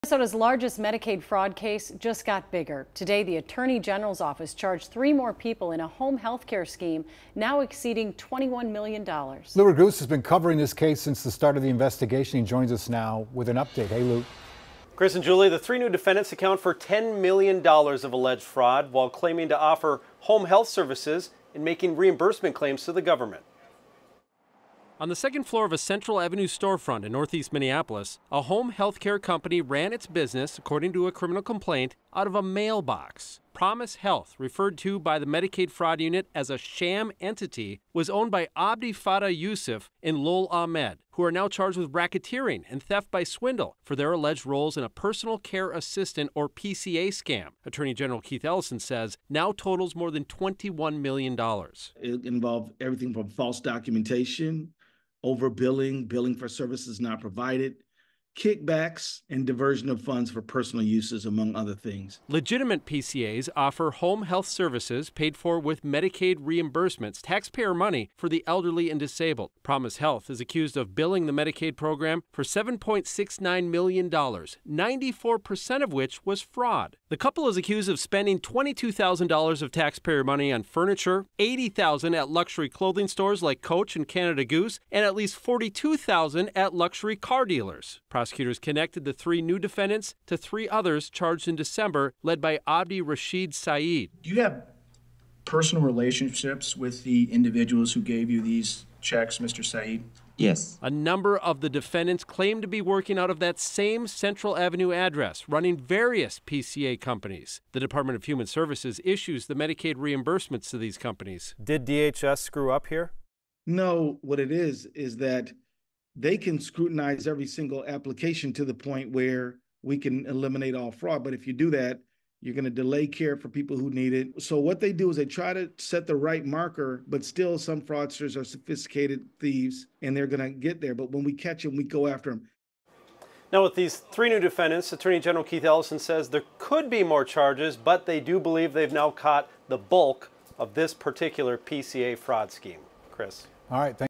Minnesota's largest Medicaid fraud case just got bigger. Today, the Attorney General's office charged 3 more people in a home health care scheme, now exceeding $21 million. Lou Raguse has been covering this case since the start of the investigation. He joins us now with an update. Hey, Lou. Chris and Julie, the 3 new defendants account for $10 million of alleged fraud while claiming to offer home health services and making reimbursement claims to the government. On the second floor of a Central Avenue storefront in northeast Minneapolis, a home health care company ran its business, according to a criminal complaint, out of a mailbox. Promise Health, referred to by the Medicaid fraud unit as a sham entity, was owned by Abdi Fattah Yusuf and Lol Ahmed, who are now charged with racketeering and theft by swindle for their alleged roles in a personal care assistant or PCA scam. Attorney General Keith Ellison says now totals more than $21 million. It involved everything from false documentation, overbilling, billing for services not provided, kickbacks, and diversion of funds for personal uses, among other things. Legitimate PCAs offer home health services paid for with Medicaid reimbursements, taxpayer money for the elderly and disabled. Promise Health is accused of billing the Medicaid program for $7.69 million, 94% of which was fraud. The couple is accused of spending $22,000 of taxpayer money on furniture, $80,000 at luxury clothing stores like Coach and Canada Goose, and at least $42,000 at luxury car dealers. Prosecutors connected the 3 new defendants to 3 others charged in December, led by Abdi Rashid Saeed. Do you have personal relationships with the individuals who gave you these checks, Mr. Saeed? Yes. A number of the defendants claim to be working out of that same Central Avenue address, running various PCA companies. The Department of Human Services issues the Medicaid reimbursements to these companies. Did DHS screw up here? No, what it is that they can scrutinize every single application to the point where we can eliminate all fraud. But if you do that, you're going to delay care for people who need it. So what they do is they try to set the right marker, but still some fraudsters are sophisticated thieves and they're going to get there. But when we catch them, we go after them. Now, with these 3 new defendants, Attorney General Keith Ellison says there could be more charges, but they do believe they've now caught the bulk of this particular PCA fraud scheme. Chris. All right.